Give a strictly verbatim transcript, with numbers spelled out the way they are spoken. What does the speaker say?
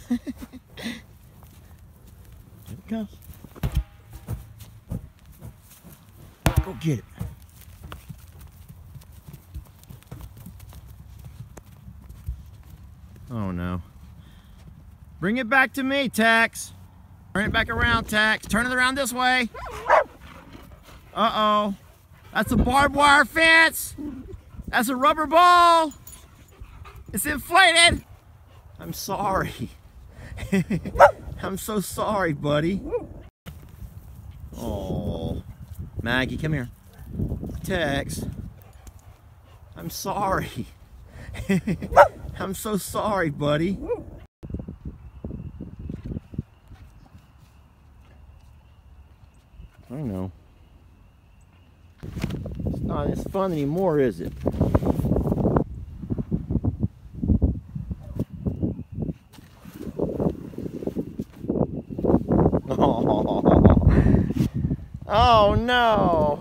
Here it comes. Go get it. Oh no. Bring it back to me, Tex. Turn it back around, Tex. Turn it around this way. Uh-oh. That's a barbed wire fence. That's a rubber ball. It's inflated. I'm sorry. I'm so sorry, buddy. Oh, Maggie, come here. Tex, I'm sorry. I'm so sorry, buddy. I know. It's not as fun anymore, is it? Oh, oh no.